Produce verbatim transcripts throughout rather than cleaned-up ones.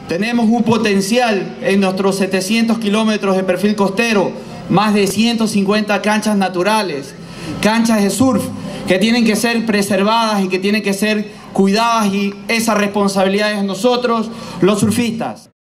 Tenemos un potencial en nuestros setecientos kilómetros de perfil costero, más de ciento cincuenta canchas naturales, canchas de surf que tienen que ser preservadas y que tienen que ser cuidadas, y esa responsabilidad es de nosotros, los surfistas.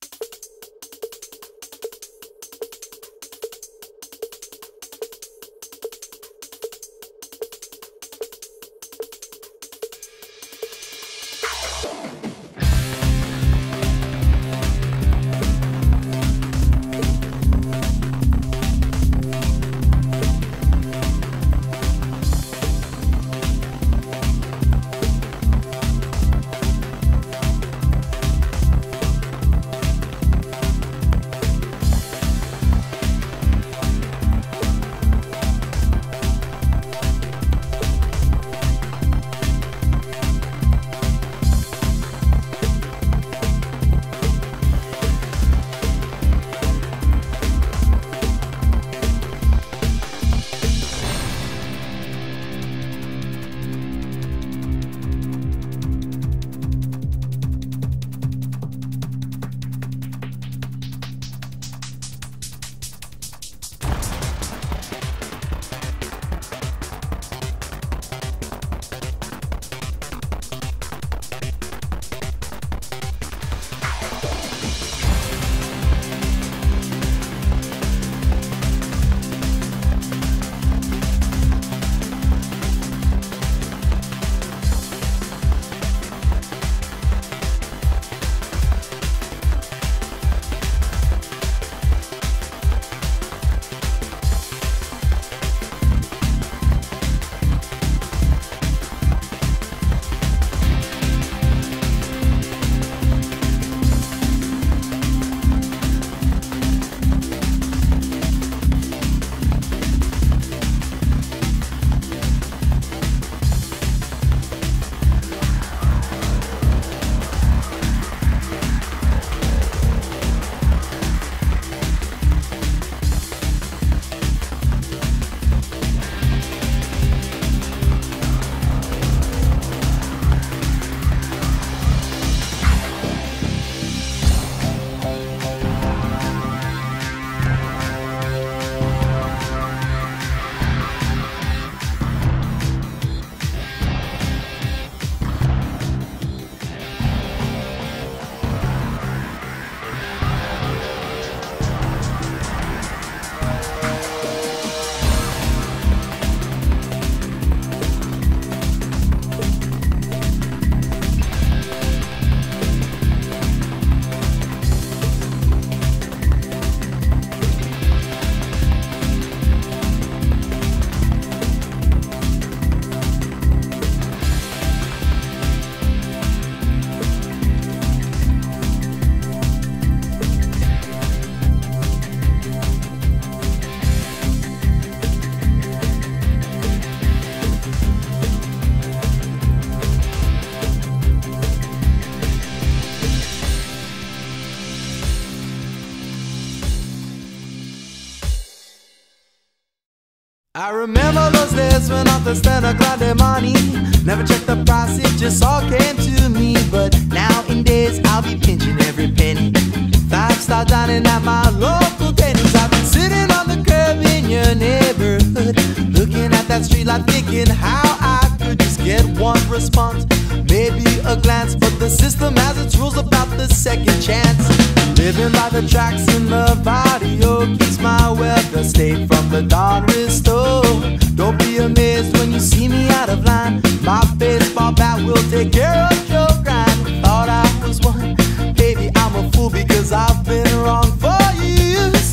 I remember those days when off the stand I got the money. Never checked the price, it just all came to me. But nowadays I'll be pinching every penny. Five-star dining at my local Denny's. I've been sitting on the curb in your neighborhood, looking at that street light, thinking how I could just get one response, maybe a glance. But the system has its rules about the second chance. Living by the tracks in the barrio keeps my welfare state from the dawn restored. Don't be amazed when you see me out of line. My baseball bat will take care of your grind. Thought I was one, baby, I'm a fool because I've been wrong for years.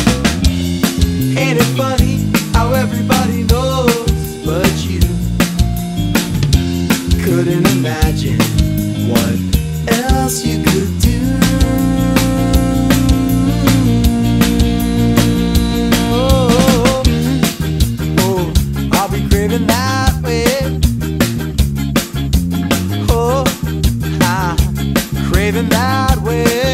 Ain't it funny how everybody knows but you couldn't imagine what else you could do. Oh, oh, I'll be craving that way. Oh, I'm craving that way.